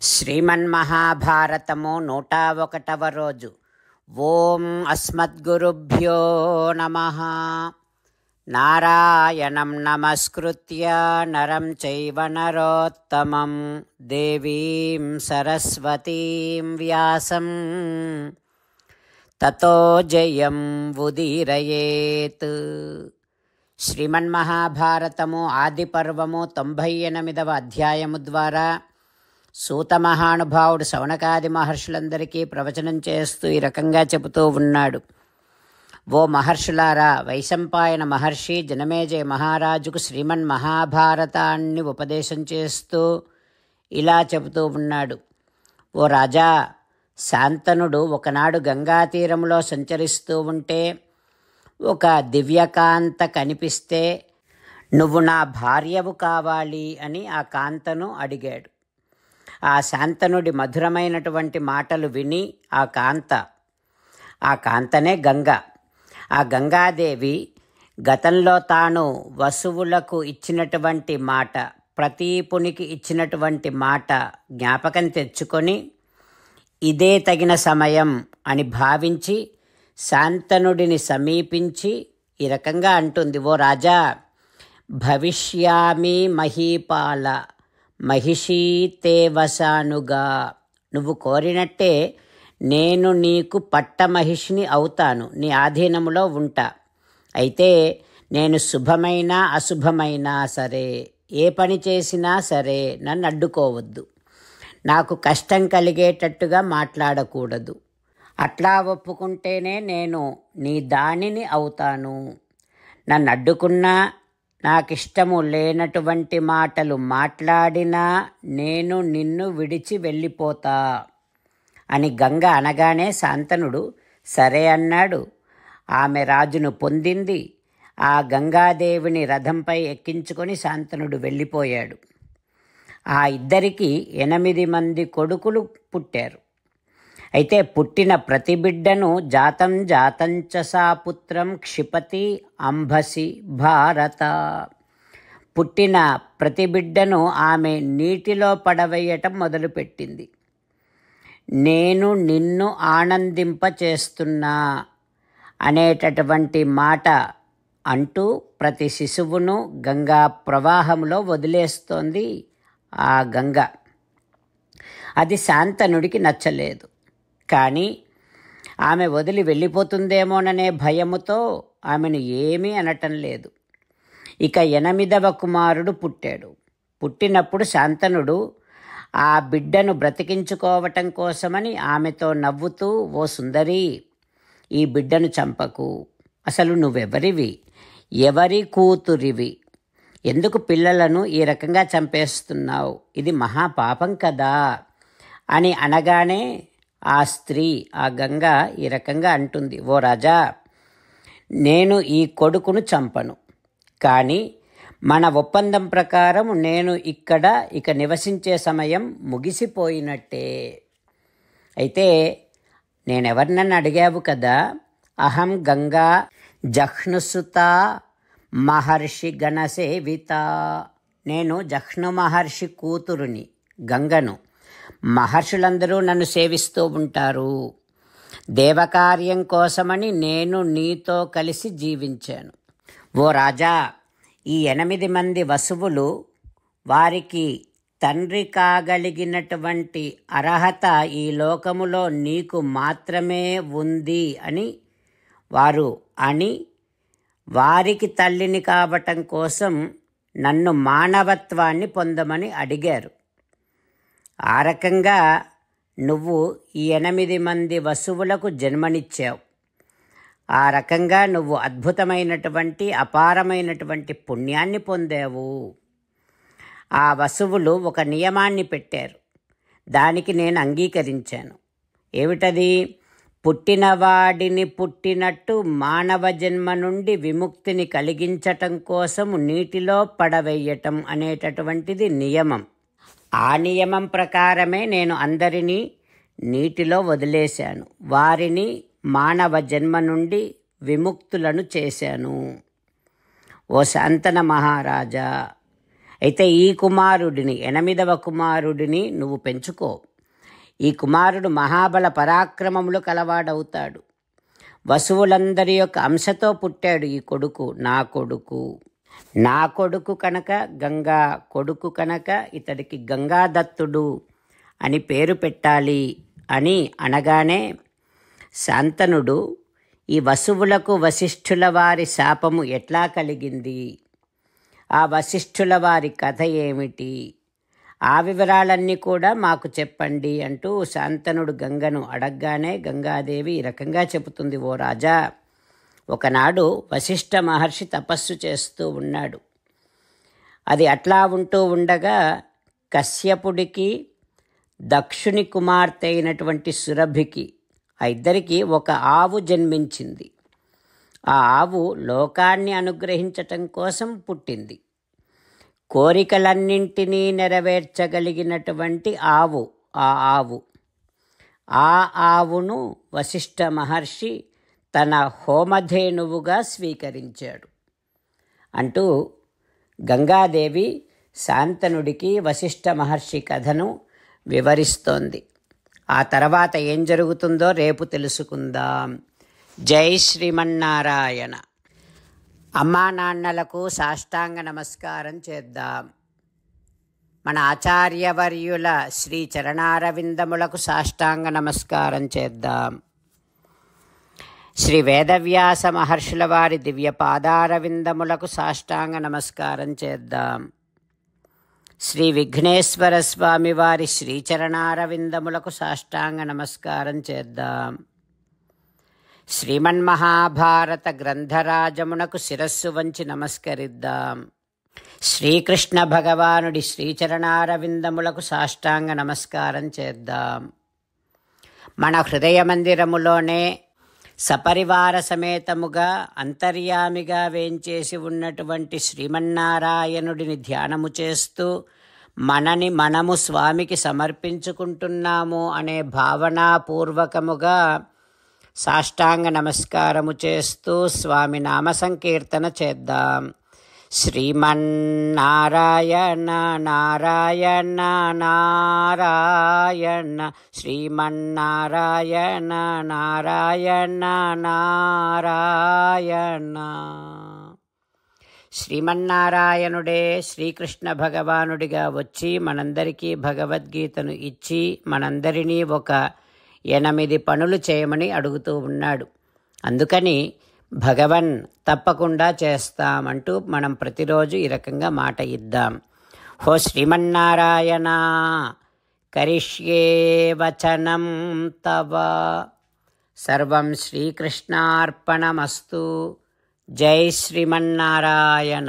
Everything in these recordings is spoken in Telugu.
శ్రీమన్మహాభారతము 101వ రోజు. ఓం అస్మద్గురుభ్యో నమః. నారాయణం నమస్కృత్య నరం చైవ నరోత్తమం దేవీం సరస్వతీం వ్యాసం తతో జయం ఉదీరయేత్. శ్రీమన్మహాభారతము ఆది పర్వము 98వ అధ్యాయము ద్వారా సూత మహానుభావుడు శౌనకాది మహర్షులందరికీ ప్రవచనం చేస్తూ ఈ రకంగా చెబుతూ ఉన్నాడు. ఓ మహర్షులారా, వైశంపాయన మహర్షి జనమేజయ మహారాజుకు శ్రీమన్మహాభారతాన్ని ఉపదేశం చేస్తూ ఇలా చెబుతూ ఉన్నాడు. ఓ రాజా, శాంతనుడు ఒకనాడు గంగా తీరంలో సంచరిస్తూ ఉంటే ఒక దివ్యకాంత కనిపిస్తే నువ్వు నా భార్యవు కావాలి అని ఆ కాంతను అడిగాడు. ఆ శాంతనుడి మధురమైనటువంటి మాటలు విని ఆ కాంతనే గంగ. ఆ గంగాదేవి గతంలో తాను వసువులకు ఇచ్చినటువంటి మాట, ప్రతీపునికి ఇచ్చినటువంటి మాట జ్ఞాపకం తెచ్చుకొని ఇదే తగిన సమయం అని భావించి శాంతనుడిని సమీపించి ఈ రకంగా అంటుంది. ఓ రాజా, భవిష్యామి మహీపాల మహిషీతే వసానుగా. నువ్వు కోరినట్టే నేను నీకు పట్టమహిషిని అవుతాను, నీ ఆధీనములో ఉంటా. అయితే నేను శుభమైనా అశుభమైనా సరే, ఏ పని చేసినా సరే నన్ను అడ్డుకోవద్దు. నాకు కష్టం కలిగేటట్టుగా మాట్లాడకూడదు. అట్లా ఒప్పుకుంటేనే నేను నీ దానిని అవుతాను. నన్ను అడ్డుకున్నా, నాకిష్టము లేనటువంటి మాటలు మాట్లాడినా నేను నిన్ను విడిచి వెళ్ళిపోతా అని గంగ అనగానే శాంతనుడు సరే అన్నాడు. ఆమె రాజును పొందింది. ఆ గంగాదేవిని రథంపై ఎక్కించుకొని శాంతనుడు వెళ్ళిపోయాడు. ఆ ఇద్దరికి 8 మంది కొడుకులు పుట్టారు. అయితే పుట్టిన ప్రతి బిడ్డను జాతం జాతంచ సా పుత్రం క్షిపతి అంబసి భారత. పుట్టిన ప్రతి బిడ్డను ఆమె నీటిలో పడవేయటం మొదలుపెట్టింది. నేను నిన్ను ఆనందింపచేస్తున్నా అనేటటువంటి మాట అంటూ ప్రతి శిశువును గంగా ప్రవాహంలో వదిలేస్తోంది ఆ గంగ. అది శాంతనుడికి నచ్చలేదు. కానీ ఆమె వదిలి వెళ్ళిపోతుందేమోననే భయముతో ఆమెను ఏమీ అనటం లేదు. ఇక 8వ కుమారుడు పుట్టాడు. పుట్టినప్పుడు శాంతనుడు ఆ బిడ్డను బ్రతికించుకోవటం కోసమని ఆమెతో నవ్వుతూ, ఓ సుందరి, ఈ బిడ్డను చంపకు. అసలు నువ్వెవరివి? ఎవరి కూతురివి? ఎందుకు పిల్లలను ఈ రకంగా చంపేస్తున్నావు? ఇది మహాపాపం కదా అని అనగానే ఆ స్త్రీ, ఆ గంగ ఈ రకంగా అంటుంది. ఓ రాజా, నేను ఈ కొడుకును చంపను. కానీ మన ఒప్పందం ప్రకారం నేను ఇక నివసించే సమయం ముగిసిపోయినట్టే. అయితే నేనెవరినన్ను అడిగావు కదా, అహం గంగా జహ్నుసుత మహర్షి గణసేవిత. నేను జహ్ను మహర్షి కూతురుని, గంగను. మహర్షులందరూ నన్ను సేవిస్తూ ఉంటారు. దేవకార్యం కోసమని నేను నీతో కలిసి జీవించాను. ఓ రాజా, ఈ 8 మంది వసువులు వారికి తండ్రి కాగలిగినటువంటి అర్హత ఈ లోకములో నీకు మాత్రమే ఉంది అని వారికి తల్లిని కావటం కోసం నన్ను మానవత్వాన్ని పొందమని అడిగారు. ఆ రకంగా నువ్వు ఈ 8 మంది వసువులకు జన్మనిచ్చావు. ఆ రకంగా నువ్వు అద్భుతమైనటువంటి అపారమైనటువంటి పుణ్యాన్ని పొందావు. ఆ వసువులు ఒక నియమాన్ని పెట్టారు. దానికి నేను అంగీకరించాను. ఏమిటది? పుట్టినవాడిని పుట్టినట్టు మానవ జన్మ నుండి విముక్తిని కలిగించటం కోసం నీటిలో పడవేయటం అనేటటువంటిది నియమం. ఆ నియమం ప్రకారమే నేను అందరినీ నీటిలో వదిలేశాను. వారిని మానవ జన్మ నుండి విముక్తులను చేశాను. ఓ శాంతన మహారాజా, అయితే ఈ కుమారుడిని 8వ కుమారుడిని నువ్వు పెంచుకో. ఈ కుమారుడు మహాబల పరాక్రమములు కలవాడవుతాడు. వసువులందరి యొక్క అంశతో పుట్టాడు ఈ కొడుకు. నా కొడుకు కనుక గంగా కొడుకు కనుక ఇతడికి గంగాదత్తుడు అని పేరు పెట్టాలి అని అనగానే శాంతనుడు ఈ వసువులకు వశిష్ఠుల వారి శాపము ఎట్లా కలిగింది, ఆ వశిష్ఠుల వారి కథ ఏమిటి, ఆ వివరాలన్నీ కూడా మాకు చెప్పండి అంటూ శాంతనుడు గంగను అడగగానే గంగాదేవి ఈ రకంగా చెబుతుంది. ఓ రాజా, ఒకనాడు వశిష్ఠ మహర్షి తపస్సు చేస్తూ ఉన్నాడు. అది అట్లా ఉంటూ ఉండగా కశ్యపుడికి దక్షుని కుమార్తె అయినటువంటి సురభికి ఆ ఇద్దరికి ఒక ఆవు జన్మించింది. ఆ ఆవు లోకాన్ని అనుగ్రహించటం కోసం పుట్టింది. కోరికలన్నింటినీ నెరవేర్చగలిగినటువంటి ఆవు ఆ ఆవును వశిష్ఠ మహర్షి తన హోమధేనువుగా స్వీకరించాడు అంటూ గంగాదేవి శాంతనుడికి వశిష్ఠ మహర్షి కథను వివరిస్తోంది. ఆ తర్వాత ఏం జరుగుతుందో రేపు తెలుసుకుందాం. జై శ్రీమన్నారాయణ. అమ్మా నాన్నలకు సాష్టాంగ నమస్కారం చేద్దాం. మన ఆచార్యవర్యుల శ్రీ చరణారవిందములకు సాష్టాంగ నమస్కారం చేద్దాం. శ్రీ వేదవ్యాస మహర్షుల వారి దివ్య పాదారవిందములకు సాష్టాంగ నమస్కారం చేద్దాం. శ్రీ విఘ్నేశ్వర స్వామి వారి శ్రీచరణారవిందములకు సాష్టాంగ నమస్కారం చేద్దాం. శ్రీమన్మహాభారత గ్రంథరాజమునకు శిరస్సు వంచి నమస్కరిద్దాం. శ్రీకృష్ణ భగవానుడి శ్రీచరణారవిందములకు సాష్టాంగ నమస్కారం చేద్దాం. మన హృదయ మందిరములోనే సపరివార సమేతముగా అంతర్యామిగా వేంచేసి ఉన్నటువంటి శ్రీమన్నారాయణుడిని ధ్యానము చేస్తూ మనని మనము స్వామికి సమర్పించుకుంటున్నాము అనే భావనాపూర్వకముగా సాష్టాంగ నమస్కారము చేస్తూ స్వామి నామ సంకీర్తన చేద్దాం. శ్రీమన్నారాయణ నారాయణ నారాయణ శ్రీమన్నారాయణ నారాయణ నారాయణ. శ్రీమన్నారాయణుడే శ్రీకృష్ణ భగవానుడిగా వచ్చి మనందరికీ భగవద్గీతను ఇచ్చి మనందరినీ ఒక 8 పనులు చేయమని అడుగుతూ ఉన్నాడు. అందుకని భగవన్ తప్పకుండా చేస్తామంటూ మనం ప్రతిరోజు ఈ రకంగా మాట ఇద్దాం. హో శ్రీమన్నారాయణ కరిష్యే వచనం తవ. సర్వం శ్రీకృష్ణార్పణమస్తు. జై శ్రీమన్నారాయణ.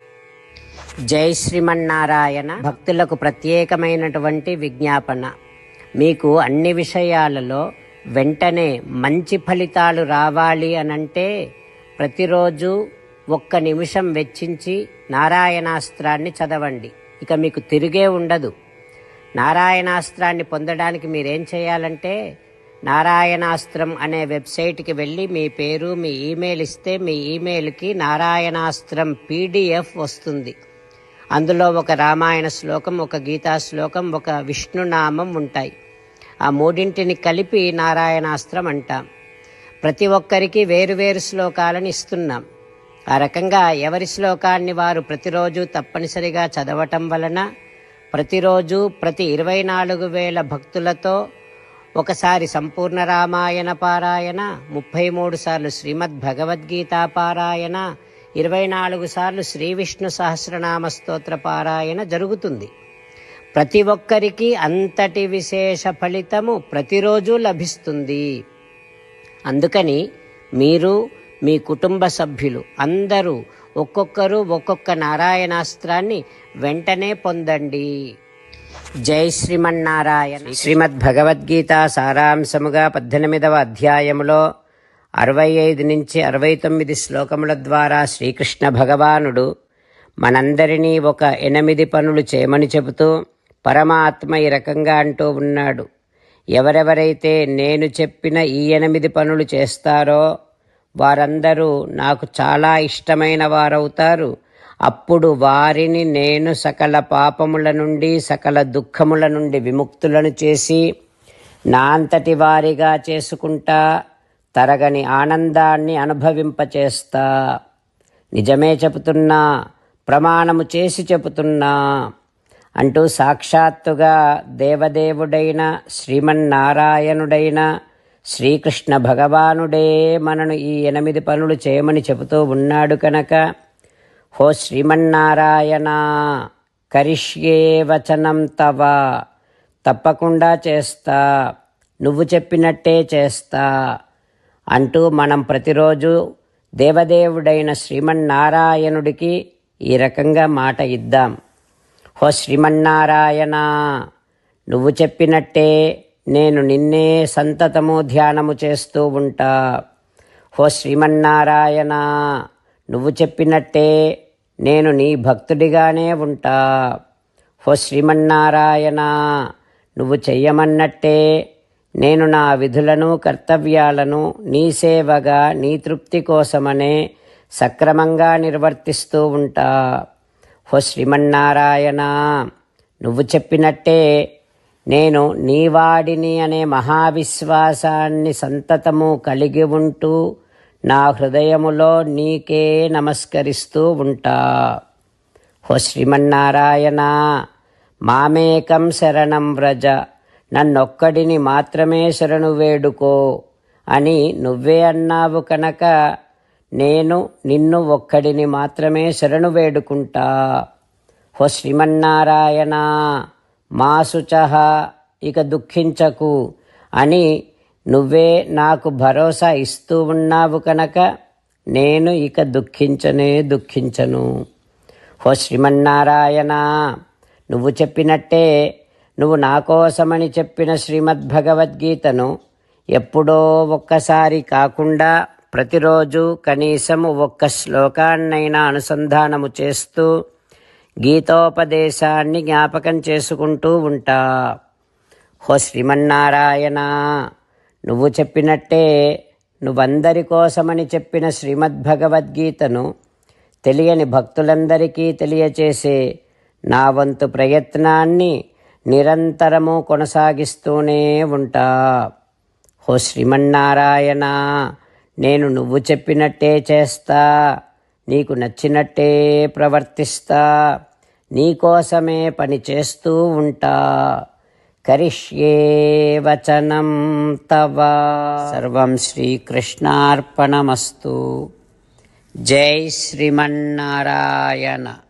జై శ్రీమన్నారాయణ. భక్తులకు ప్రత్యేకమైనటువంటి విజ్ఞాపన. మీకు అన్ని విషయాలలో వెంటనే మంచి ఫలితాలు రావాలి అనంటే ప్రతిరోజు 1 నిమిషం వెచ్చించి నారాయణాస్త్రాన్ని చదవండి. ఇక మీకు తిరిగే ఉండదు. నారాయణాస్త్రాన్ని పొందడానికి మీరేం చేయాలంటే నారాయణాస్త్రం అనే వెబ్సైట్కి వెళ్ళి మీ పేరు మీ ఈమెయిల్ ఇస్తే మీ ఈమెయిల్కి నారాయణాస్త్రం PDF వస్తుంది. అందులో ఒక రామాయణ శ్లోకం, ఒక గీతా శ్లోకం, ఒక విష్ణునామం ఉంటాయి. ఆ 3 కలిపి నారాయణాస్త్రం అంటాం. ప్రతి ఒక్కరికి వేరువేరు శ్లోకాలను ఇస్తున్నాం. ఆ రకంగా ఎవరి శ్లోకాన్ని వారు ప్రతిరోజు తప్పనిసరిగా చదవటం వలన ప్రతిరోజు ప్రతి 24,000 భక్తులతో ఒకసారి సంపూర్ణ రామాయణ పారాయణ, 33 సార్లు శ్రీమద్ భగవద్గీత పారాయణ, 24 సార్లు శ్రీ విష్ణు సహస్రనామ స్తోత్ర పారాయణ జరుగుతుంది. ప్రతి ఒక్కరికి అంతటి విశేష ఫలితము ప్రతిరోజు లభిస్తుంది. అందుకని మీరు మీ కుటుంబ సభ్యులు అందరూ ఒక్కొక్కరు ఒక్కొక్క నారాయణాస్త్రాన్ని వెంటనే పొందండి. జై శ్రీమన్నారాయణ. శ్రీమద్ భగవద్గీత సారాంశముగా 18వ అధ్యాయములో 65 నుంచి 69 శ్లోకముల ద్వారా శ్రీకృష్ణ భగవానుడు మనందరినీ ఒక 8 పనులు చేయమని చెబుతూ పరమాత్మ ఈ రకంగా అంటూ ఉన్నాడు. ఎవరెవరైతే నేను చెప్పిన ఈ 8 పనులు చేస్తారో వారందరూ నాకు చాలా ఇష్టమైన వారవుతారు. అప్పుడు వారిని నేను సకల పాపముల నుండి సకల దుఃఖముల నుండి విముక్తులను చేసి నా అంతటి వారిగా చేసుకుంటా తరగని ఆనందాన్ని అనుభవింపచేస్తా. నిజమే చెబుతున్నా, ప్రమాణము చేసి చెబుతున్నా అంటూ సాక్షాత్తుగా దేవదేవుడైన శ్రీమన్నారాయణుడైన శ్రీకృష్ణ భగవానుడే మనను ఈ 8 పనులు చేయమని చెబుతూ ఉన్నాడు కనుక, హో శ్రీమన్నారాయణ, కరిష్యే వచనం తవ, తప్పకుండా చేస్తా, నువ్వు చెప్పినట్టే చేస్తా అంటూ మనం ప్రతిరోజు దేవదేవుడైన శ్రీమన్నారాయణుడికి ఈ రకంగా మాట ఇద్దాం. హో శ్రీమన్నారాయణ, నువ్వు చెప్పినట్టే నేను నిన్నే సంతతము ధ్యానము చేస్తూ ఉంటా. హో శ్రీమన్నారాయణ, నువ్వు చెప్పినట్టే నేను నీ భక్తుడిగానే ఉంటా. హో శ్రీమన్నారాయణ, నువ్వు చెయ్యమన్నట్టే నేను నా విధులను కర్తవ్యాలను నీ సేవగా నీ తృప్తి కోసమనే సక్రమంగా నిర్వర్తిస్తూ ఉంటా. హో శ్రీమన్నారాయణ, నువ్వు చెప్పినట్టే నేను నీవాడిని అనే మహావిశ్వాసాన్ని సంతతము కలిగి ఉంటూ నా హృదయములో నీకే నమస్కరిస్తూ ఉంటా. హో శ్రీమన్నారాయణ, మామేకం శరణం వ్రజ, నన్నొక్కడిని మాత్రమే శరణు వేడుకో అని నువ్వే అన్నావు కనుక నేను నిన్ను ఒక్కడిని మాత్రమే శరణు వేడుకుంటా. హో శ్రీమన్నారాయణ, మా శుచః, ఇక దుఃఖించకు అని నువ్వే నాకు భరోసా ఇస్తూ ఉన్నావు కనుక నేను ఇక దుఃఖించను. హో శ్రీమన్నారాయణ, నువ్వు చెప్పినట్టే నువ్వు నా కోసమని చెప్పిన శ్రీమద్భగవద్గీతను ఎప్పుడో ఒక్కసారి కాకుండా ప్రతిరోజు కనీసం ఒక్క శ్లోకాన్నైనా అనుసంధానము చేస్తూ గీతోపదేశాన్ని జ్ఞాపకం చేసుకుంటూ ఉంటా. హో శ్రీమన్నారాయణ, నువ్వు చెప్పినట్టే నువ్వందరి కోసమని చెప్పిన శ్రీమద్భగవద్గీతను తెలియని భక్తులందరికీ తెలియచేసే నా వంతు ప్రయత్నాన్ని నిరంతరము కొనసాగిస్తూనే ఉంటా. హో శ్రీమన్నారాయణ, నేను నువ్వు చెప్పినట్టే చేస్తా, నీకు నచ్చినట్టే ప్రవర్తిస్తా, నీకోసమే పని చేస్తూ ఉంటా. కరిష్యే వచనం తవ. సర్వం శ్రీకృష్ణార్పణమస్తు. జై శ్రీమన్నారాయణ.